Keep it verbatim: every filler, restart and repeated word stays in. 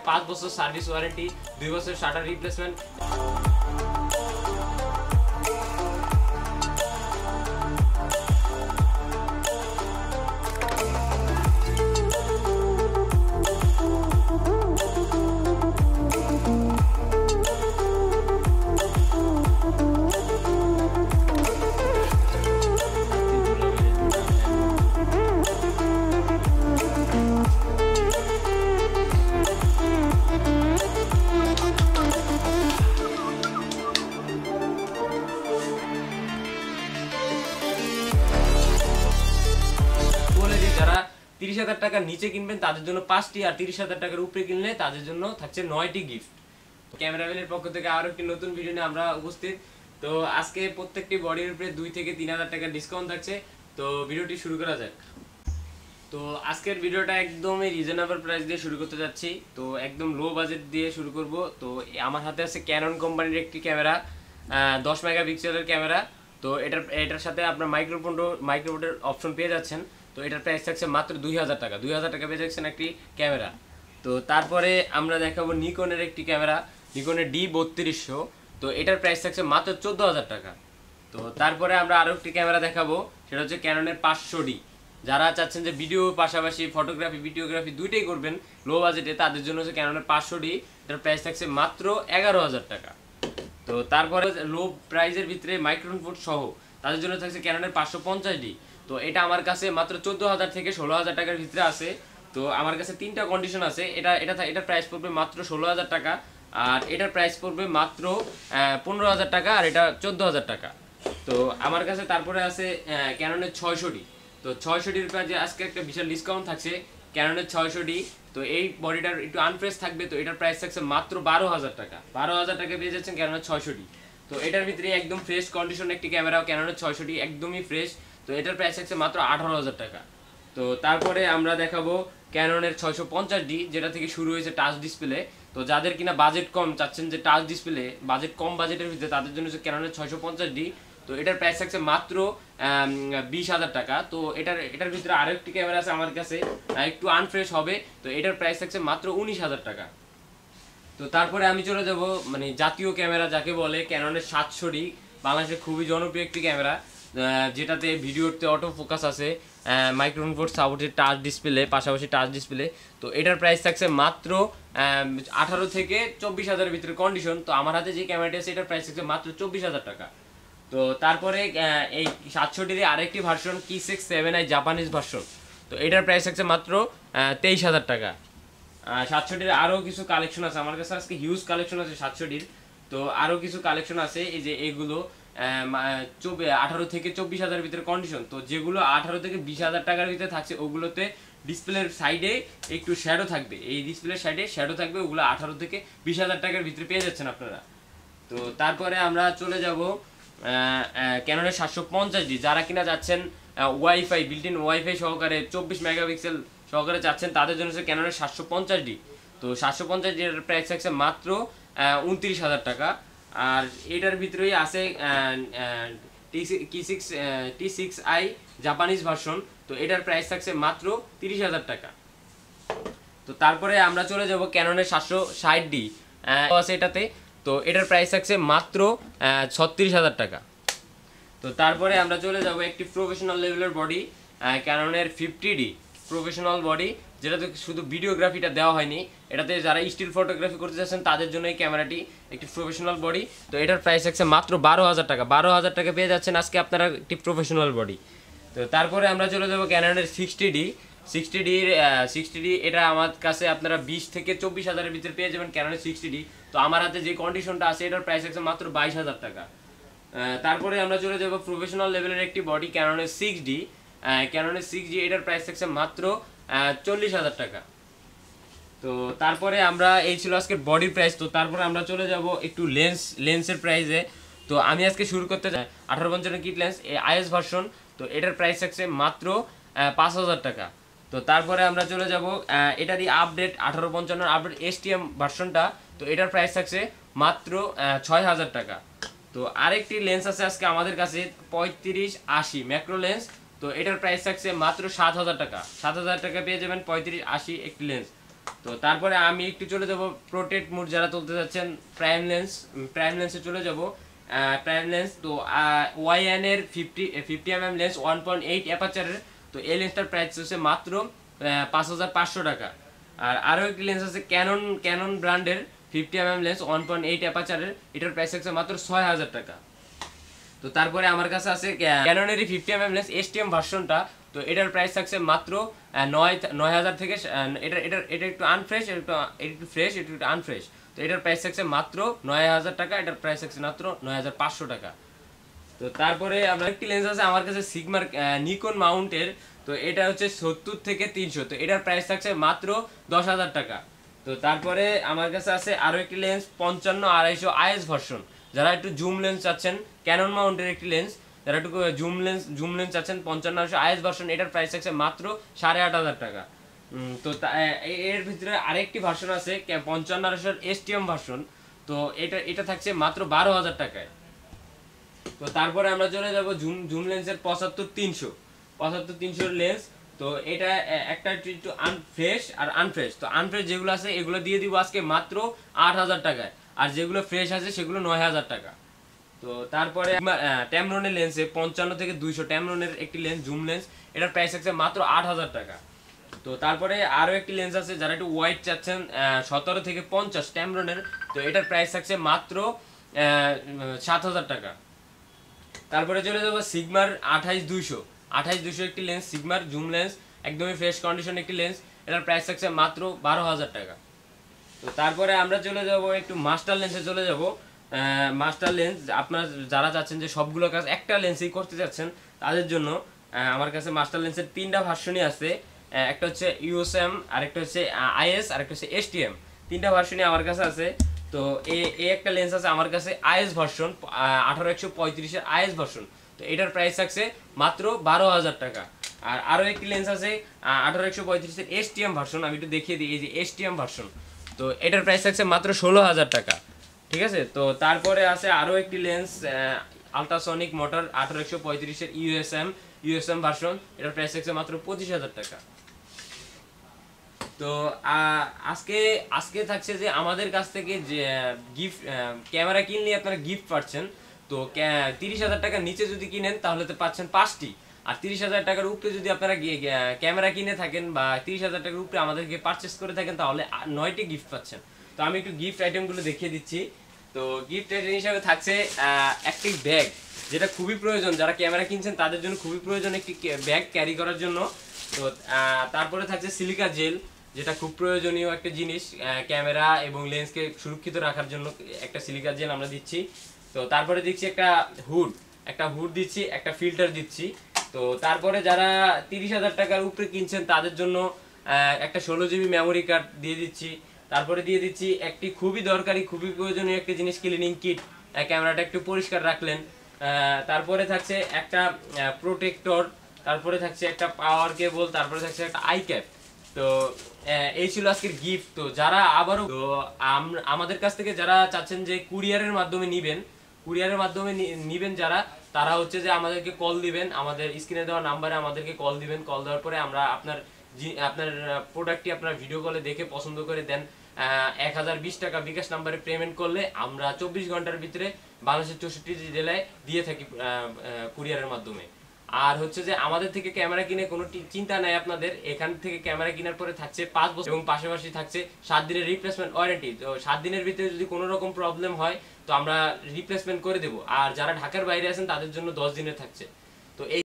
পাঁচ বছর service warranty, দুই বছর শাটার রিপ্লেসমেন্ট। যারা তিরিশ হাজার টাকার নিচে কিনবেন তাদের জন্য পাঁচটি, আর তিরিশ হাজার টাকার উপরে কিনলে তাদের জন্য থাকছে নয়টি গিফট। ক্যামেরাম্যানের পক্ষ থেকে আরো একটি নতুন ভিডিও নিয়ে আমরা উপস্থিত। তো আজকে প্রত্যেকটি বডির উপরে দুই থেকে তিন হাজার টাকার ডিসকাউন্ট থাকছে। তো ভিডিওটি শুরু করা যাক। তো আজকের ভিডিওটা একদমই রিজনেবল প্রাইস দিয়ে শুরু করতে যাচ্ছি। তো একদম লো বাজেট দিয়ে শুরু করব। তো আমার হাতে আছে ক্যানন কোম্পানির একটি ক্যামেরা, দশ মেগাপিক্সেলের ক্যামেরা। তো এটার এটার সাথে আপনার মাইক্রোফোন মাইক্রোফোনের অপশন পেয়ে যাচ্ছেন। তো এটার প্রাইস থাকছে মাত্র দুই হাজার টাকা। দুই হাজার টাকা পেয়ে যাচ্ছেন একটি ক্যামেরা। তো তারপরে আমরা দেখাবো নিকনের একটি ক্যামেরা, নিকনের ডি বত্রিশশো। তো এটার প্রাইস থাকছে মাত্র চোদ্দ হাজার টাকা। তো তারপরে আমরা আরও একটি ক্যামেরা দেখাবো, সেটা হচ্ছে ক্যাননের পাঁচশো ডি। যারা চাচ্ছেন যে ভিডিও পাশাপাশি ফটোগ্রাফি ভিডিওগ্রাফি দুইটাই করবেন লো বাজেটে, তাদের জন্য হচ্ছে ক্যাননের পাঁচশো ডি। এটার প্রাইস থাকছে মাত্র এগারো হাজার টাকা। তো তারপরে লো প্রাইজের ভিতরে মাইক্রোফোন সহ তাদের জন্য থাকছে ক্যাননের পাঁচশো পঞ্চাশ ডি। তো এটা আমার কাছে মাত্র চোদ্দ হাজার থেকে ষোলো হাজার টাকার ভিতরে আছে। তো আমার কাছে তিনটা কন্ডিশন আছে। এটা এটা এটার প্রাইস পড়বে মাত্র ষোলো হাজার টাকা, আর এটার প্রাইস পড়বে মাত্র পনেরো হাজার টাকা, আর এটা চোদ্দ হাজার টাকা। তো আমার কাছে তারপরে আছে ক্যাননের ছয়শো ডি। তো ছয়শো ডির প্রাইসে আজকে একটা বিশাল ডিসকাউন্ট থাকছে ক্যাননের ছয়শো ডি। তো এই বডিটার একটু আনফ্রেশ থাকবে। তো এটার প্রাইস থাকছে মাত্র বারো হাজার টাকা। বারো হাজার টাকা পেয়ে যাচ্ছেন ক্যাননের ছয়শো ডি। তো এটার ভিতরে একদম ফ্রেশ কন্ডিশন একটি ক্যামেরা, ক্যাননের ছয়শো ডি একদমই ফ্রেশ। তো এটার প্রাইস থাকছে মাত্র আঠারো হাজার টাকা। তো তারপরে আমরা দেখাবো ক্যাননের ছয়শো পঞ্চাশ ডি, যেটা থেকে শুরু হয়েছে টাচ ডিসপ্লে। তো যাদের কিনা বাজেট কম, চাচ্ছেন যে টাচ ডিসপ্লে বাজেট কম বাজেটের ভিতরে, তাদের জন্য হচ্ছে ক্যাননের ছয়শো পঞ্চাশ ডি। তো এটার প্রাইস থাকছে মাত্র বিশ হাজার টাকা। তো এটার এটার ভিতরে আরো একটি ক্যামেরা আছে আমার কাছে, একটু আনফ্রেশ হবে। তো এটার প্রাইস থাকছে মাত্র উনিশ হাজার টাকা। তো তারপরে আমি চলে যাব মানে জাতীয় ক্যামেরা যাকে বলে, ক্যাননের সাতশো ডি, বাংলাদেশের খুবই জনপ্রিয় একটি ক্যামেরা, যেটাতে ভিডিওতে অটো ফোকাস আছে, microphone port supported, touch display, পাশাপাশি টাচ ডিসপ্লে। তো এটার প্রাইস থাকছে মাত্র আঠারো থেকে চব্বিশ হাজারের ভিতরে কন্ডিশন। তো আমার হাতে যে ক্যামেরাটি আছে এটার প্রাইস থাকছে মাত্র চব্বিশ হাজার টাকা। তো তারপরে এই সাতশো ডির আরেকটি ভার্সন কি six seven I Japanese version. তো এটার প্রাইস থাকছে মাত্র তেইশ হাজার টাকা। সাতশো ডির আরও কিছু কালেকশন আছে আমার কাছে, আজকে হিউজ কালেকশন আছে সাতশো ডির। তো আরও কিছু কালেকশন আছে, এই যে এগুলো আঠারো থেকে চব্বিশ হাজারের ভিতরে কন্ডিশন। তো যেগুলো আঠারো থেকে বিশ হাজার টাকার ভিতরে থাকছে ওগুলোতে ডিসপ্লের সাইডে একটু শ্যাডো থাকবে, এই ডিসপ্লের সাইডে শ্যাডো থাকবে, ওগুলো আঠারো থেকে বিশ হাজার টাকার ভিতরে পেয়ে যাচ্ছেন আপনারা। তো তারপরে আমরা চলে যাব ক্যাননের সাতশো পঞ্চাশ ডি। যারা কিনা যাচ্ছেন ওয়াইফাই বিল্ট ইন ওয়াইফাই সহকারে চব্বিশ মেগাপিক্সেল সহকারে চাচ্ছেন, তাদের জন্য হচ্ছে ক্যাননের সাতশো পঞ্চাশ ডি। তো সাতশো পঞ্চাশ ডির প্রাইস থাকছে মাত্র উনত্রিশ হাজার টাকা। আর এটার ভিতরেই আছে T six T six I Japanese version. তো এটার প্রাইস থাকছে মাত্র তিরিশ হাজার টাকা। তো তারপরে আমরা চলে যাব ক্যাননের সাতশো ষাট ডি আছে এটাতে। তো এটার প্রাইস থাকছে মাত্র ছত্রিশ হাজার টাকা। তো তারপরে আমরা চলে যাব একটি প্রফেশনাল লেভেলের বডি, ক্যাননের ফিফটি ডি প্রফেশনাল বডি, যেটাতে শুধু ভিডিওগ্রাফিটা দেওয়া হয়নি, এটাতে যারা স্টিল ফটোগ্রাফি করতে চাচ্ছেন তাদের জন্য এই ক্যামেরাটি একটি প্রফেশনাল বডি। তো এটার প্রাইস থাকছে মাত্র বারো হাজার টাকা। বারো হাজার টাকা পেয়ে যাচ্ছেন আজকে আপনারা একটি প্রফেশনাল বডি। তো তারপরে আমরা চলে যাবো ক্যাননের সিক্সটি ডি। সিক্সটি ডির সিক্সটি ডি এটা আমার কাছে আপনারা বিশ থেকে চব্বিশ হাজারের ভিতরে পেয়ে যাবেন ক্যাননের সিক্সটি ডি। তো আমার হাতে যে কন্ডিশনটা আছে এটার প্রাইস থাকছে মাত্র বাইশ হাজার টাকা। তারপরে আমরা চলে যাবো প্রফেশনাল লেভেলের একটি বডি, ক্যাননের সিক্স ডি। ক্যাননের সিক্স ডি এটার প্রাইস থাকছে মাত্র চল্লিশ হাজার টাকা। তো তারপরে আমরা এই ছিল আজকের বডির প্রাইস। তো তারপরে আমরা চলে যাব একটু লেন্স লেন্সের প্রাইসে। তো আমি আজকে শুরু করতে চাই আঠারো পঞ্চান্ন কিট লেন্স আইএস ভার্সন। তো এটার প্রাইস থাকছে মাত্র পাঁচ হাজার টাকা। তো তারপরে আমরা চলে যাব এটারই আপডেট আঠারো পঞ্চান্ন আপডেট এসটিএম ভার্সনটা। তো এটার প্রাইস থাকছে মাত্র ছয় হাজার টাকা। তো আরেকটি লেন্স আছে আজকে আমাদের কাছে পঁয়ত্রিশ আশি ম্যাক্রো লেন্স। তো এটার প্রাইস থাকছে মাত্র সাত হাজার টাকা। সাত হাজার টাকা পেয়ে যাবেন পঁয়ত্রিশ আশি একটি লেন্স। তো তারপরে আমি একটু চলে যাব প্রোটেক্ট মোড যারা তুলতে যাচ্ছেন, প্রাইম লেন্স, প্রাইম লেন্সে চলে যাব। প্রাইম লেন্স তো ওয়াইএন এর fifty fifty M M lens one point eight অ্যাপারচারের, তো এই লেন্সটার প্রাইস হচ্ছে মাত্র পাঁচ হাজার পাঁচশো টাকা। আর আরও একটি লেন্স আছে ক্যানন, ক্যানন ব্র্যান্ডের fifty M M lens one point eight অ্যাপারচারের, এটার প্রাইস হচ্ছে মাত্র ছয় হাজার টাকা। তো তারপরে আমার কাছে আছে ক্যাননেরই fifty M M lens STM ভার্সনটা, তো এটার প্রাইস থাকছে মাত্র নয় নয় হাজার থেকে, এটা এটা এটা একটু আনফ্রেশ, এটা একটু ফ্রেশ, এটা একটু আনফ্রেশ, তো এটার প্রাইস থাকছে মাত্র নয় হাজার টাকা, এটার প্রাইস থাকছে মাত্র নয় হাজার পাঁচশো টাকা। তো তারপরে আপনার একটি লেন্স আছে আমার কাছে সিগমার নিকন মাউন্টের, তো এটা হচ্ছে সত্তর থেকে তিনশো, তো এটার প্রাইস থাকছে মাত্র দশ হাজার টাকা। তো তারপরে আমার কাছে আছে আরও একটি লেন্স পঞ্চান্ন আড়াইশো আইএস ভার্সন, যারা একটু জুম লেন্স চাচ্ছেন, ক্যানন মাউন্টের একটি লেন্স, যারা একটু জুম লেন্স জুম লেন্স চাচ্ছেন পঞ্চান্ন আড়াইশো আইএস ভার্সন, এটার প্রাইস থাকছে মাত্র সাড়ে আট হাজার টাকা। তো এর ভিতরে আরেকটি ভার্সন আছে পঞ্চান্ন আড়াইশোর এসটিএম ভার্সন, তো এটা এটা থাকছে মাত্র বারো হাজার টাকায়। তো তারপরে আমরা চলে যাব জুম জুম লেন্সের পঁচাত্তর তিনশো, পঁচাত্তর তিনশোর লেন্স, তো এটা একটা একটু আনফ্রেশ আর আনফ্রেশ, তো আনফ্রেশ যেগুলো আছে এগুলো দিয়ে দিব আজকে মাত্র আট হাজার টাকায়, আর যেগুলো ফ্রেশ আছে সেগুলো নয় হাজার টাকা। তো তারপরে ট্যামরনের লেন্সে পঞ্চান্ন থেকে দুইশো ট্যামরনের একটি লেন্স জুম লেন্স, এটার প্রাইস আছে মাত্র আট হাজার টাকা। তো তারপরে আরও একটি লেন্স আছে যারা একটু ওয়াইড চাচ্ছেন সতেরো থেকে পঞ্চাশ ট্যামরনের, তো এটার প্রাইস থাকছে মাত্র সাত হাজার টাকা। তারপরে চলে যাবো সিগমার আঠাইশ দুইশো, আঠাইশ দুইশো একটি লেন্স সিগমার জুম লেন্স, একদমই ফ্রেশ কন্ডিশন একটি লেন্স, এটার প্রাইস থাকছে মাত্র বারো হাজার টাকা। তো তারপরে আমরা চলে যাব একটু মাস্টার লেন্সে চলে যাব। মাস্টার লেন্স আপনারা যারা চাচ্ছেন যে সবগুলো কাজ একটা লেন্সেই করতে চাচ্ছেন, তাদের জন্য আমার কাছে মাস্টার লেন্সের তিনটা ভার্সনই আছে, একটা হচ্ছে ইউএসএম, আরেকটা হচ্ছে আইএস, আরেকটা হচ্ছে এসটিএম, তিনটা ভার্সনই আমার কাছে আছে। তো এই একটা লেন্স আছে আমার কাছে আইএস ভার্সন আঠারো একশো পঁয়ত্রিশের আইএস ভার্সন, তো এটার প্রাইস থাকছে মাত্র বারো হাজার টাকা। আর আরও একটি লেন্স আছে আঠারো একশো পঁয়ত্রিশের এসটিএম ভার্সন, আমি একটু দেখিয়ে দিই, এই যে এসটিএম ভার্সন, তো এটার প্রাইস থাকছে মাত্র ষোলো হাজার টাকা। ঠিক আছে, তো তারপরে আছে আরও একটি লেন্স আলট্রাসনিক মোটর আঠারো একশো পঁয়ত্রিশের ইউএসএম ইউএসএম ভার্সন, এটার প্রাইস থাকছে মাত্র পঁচিশ হাজার টাকা। তো আজকে আজকে থাকছে যে আমাদের কাছ থেকে যে গিফট ক্যামেরা কিনলে আপনারা গিফট পাচ্ছেন, তো তিরিশ হাজার টাকার নিচে যদি কিনেন তাহলে তো পাচ্ছেন পাঁচটি, আর তিরিশ হাজার টাকার উপরে যদি আপনারা ক্যামেরা কিনে থাকেন বা তিরিশ হাজার টাকার উপরে আমাদেরকে পারচেস করে থাকেন তাহলে নয়টি গিফট পাচ্ছেন। তো আমি একটু গিফট আইটেমগুলো দেখিয়ে দিচ্ছি। তো গিফট আইটেম হিসাবে থাকছে একটি ব্যাগ, যেটা খুবই প্রয়োজন, যারা ক্যামেরা কিনছেন তাদের জন্য খুবই প্রয়োজন একটি ব্যাগ ক্যারি করার জন্য। তো তারপরে থাকছে সিলিকা জেল, যেটা খুব প্রয়োজনীয় একটা জিনিস ক্যামেরা এবং লেন্সকে সুরক্ষিত রাখার জন্য, একটা সিলিকা জেল আমরা দিচ্ছি। তো তারপরে দিচ্ছি একটা হুড, একটা হুড দিচ্ছি, একটা ফিল্টার দিচ্ছি। তো তারপরে যারা তিরিশ হাজার টাকার উপরে কিনছেন তাদের জন্য একটা ষোলো জিবি মেমোরি কার্ড দিয়ে দিচ্ছি। তারপরে দিয়ে দিচ্ছি একটি খুবই দরকারি খুবই প্রয়োজনীয় একটা জিনিস, ক্লিনিং কিট, ক্যামেরাটা একটু পরিষ্কার রাখলেন। তারপরে থাকছে একটা প্রোটেক্টর, তারপরে থাকছে একটা পাওয়ার কেবল, তারপরে থাকছে একটা আই ক্যাপ। তো এই ছিল আজকের গিফট। তো যারা আবারও তো আমাদের কাছ থেকে যারা চাচ্ছেন যে কুরিয়ারের মাধ্যমে নিবেন, কুরিয়ারের মাধ্যমে নিবেন যারা, তারা হচ্ছে যে আমাদেরকে কল দিবেন, আমাদের স্ক্রিনে দেওয়া নাম্বারে আমাদেরকে কল দিবেন। কল দেওয়ার পরে আমরা আপনার আপনার প্রোডাক্টটি আপনার ভিডিও কলে দেখে পছন্দ করে দেন, এক হাজার বিশ টাকা বিকাশ নাম্বারে পেমেন্ট করলে আমরা চব্বিশ ঘন্টার ভিতরে বাংলাদেশের চৌষট্টি জেলায় দিয়ে থাকি কুরিয়ারের মাধ্যমে। আর হচ্ছে যে আমাদের থেকে ক্যামেরা কিনে কোনো চিন্তা নাই আপনাদের, এখান থেকে ক্যামেরা কেনার পরে থাকছে পাঁচ বছর এবং পাশাপাশি থাকছে সাত দিনের রিপ্লেসমেন্ট ওয়ারেন্টি। তো সাত দিনের ভিতরে যদি কোনো রকম প্রবলেম হয় তো আমরা রিপ্লেসমেন্ট করে দেবো, আর যারা ঢাকার বাইরে আছেন তাদের জন্য দশ দিনের থাকছে। তো এই